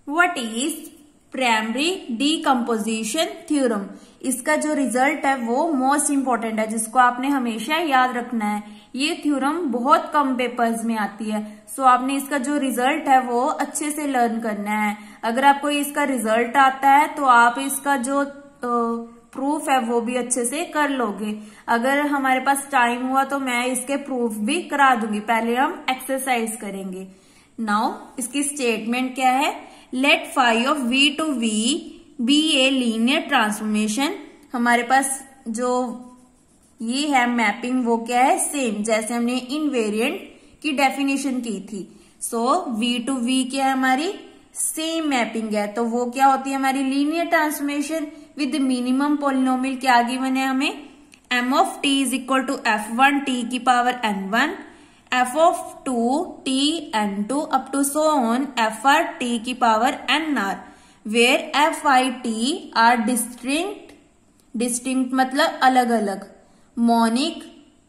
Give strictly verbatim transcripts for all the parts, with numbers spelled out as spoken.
What is primary decomposition theorem. इसका जो result है वो मोस्ट इंपॉर्टेंट है, जिसको आपने हमेशा याद रखना है। ये थ्योरम बहुत कम पेपर्स में आती है, सो आपने इसका जो रिजल्ट है वो अच्छे से लर्न करना है। अगर आपको इसका रिजल्ट आता है तो आप इसका जो प्रूफ है वो भी अच्छे से कर लोगे। अगर हमारे पास टाइम हुआ तो मैं इसके प्रूफ भी करा दूंगी। पहले हम एक्सरसाइज करेंगे। नाउ इसकी स्टेटमेंट क्या है, let phi of V to V be a linear transformation. हमारे पास जो ये है मैपिंग वो क्या है, सेम जैसे हमने इनवेरिएंट की डेफिनेशन की थी। सो वी टू वी क्या है, हमारी सेम मैपिंग है, तो वो क्या होती है हमारी linear transformation with minimum polynomial. क्या गिवन है हमें, M of T is equal to F one T की power N one, F of two T N two up to so on F R T की power N R, where F I T are distinct, distinct मतलब अलग अलग, monic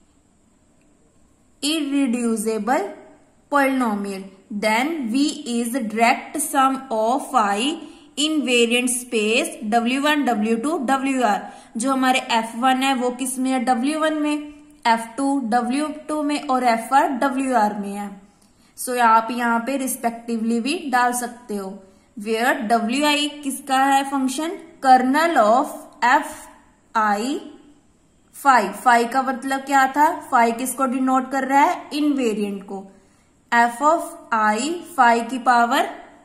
irreducible polynomial, then V is direct sum of phi invariant space W one W two W R। जो हमारे F one है वो किस में है, W वन में, F टू W टू में और F R W R में है। सो so, आप यहाँ पे रिस्पेक्टिवली भी डाल सकते हो। वेयर W I किसका है function, kernel of F I phi. Phi का मतलब क्या था, फाई किसको डिनोट कर रहा है, इनवेरिएंट को। एफ ऑफ आई फाई की पावर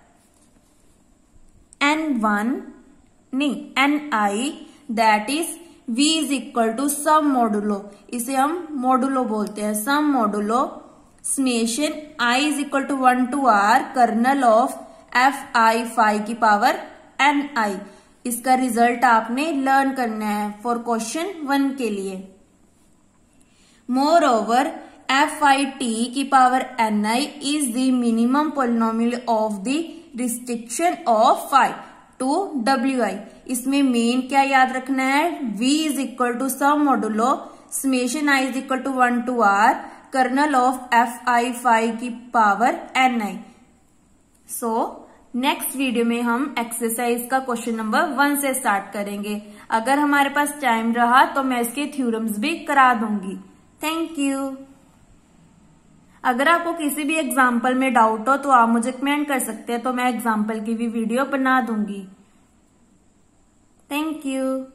एन वन नहीं N I, that is V is equal to sum modulo, इसे हम मॉडुलो बोलते हैं, sum modulo summation I is equal to one two R kernel of F I phi की power N I. इसका result आपने learn करना है for question one के लिए। Moreover F I T की power N I is the minimum polynomial of the restriction of phi to W I. इसमें main क्या याद रखना है, v is equal to sum modulo summation I is equal to one two R kernel of F I phi की power N I. So next video में हम exercise का question number one से स्टार्ट करेंगे। अगर हमारे पास टाइम रहा तो मैं इसके थ्योरम्स भी करा दूंगी। Thank you. अगर आपको किसी भी एग्जाम्पल में डाउट हो तो आप मुझे कमेंट कर सकते हैं, तो मैं एग्जाम्पल की भी वीडियो बना दूंगी। Thank you.